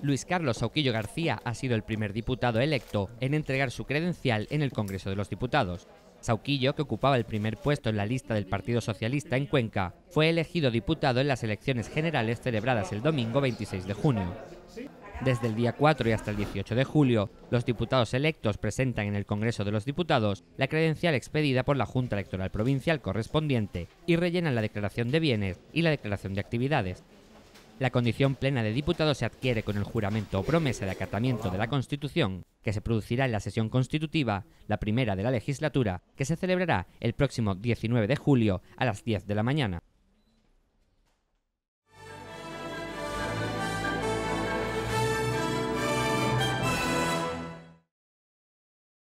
Luis Carlos Sauquillo García ha sido el primer diputado electo en entregar su credencial en el Congreso de los Diputados. Sauquillo, que ocupaba el primer puesto en la lista del Partido Socialista en Cuenca, fue elegido diputado en las elecciones generales celebradas el domingo 26 de junio. Desde el día 4 y hasta el 18 de julio, los diputados electos presentan en el Congreso de los Diputados la credencial expedida por la Junta Electoral Provincial correspondiente y rellenan la declaración de bienes y la declaración de actividades. La condición plena de diputado se adquiere con el juramento o promesa de acatamiento de la Constitución, que se producirá en la sesión constitutiva, la primera de la legislatura, que se celebrará el próximo 19 de julio a las 10 de la mañana.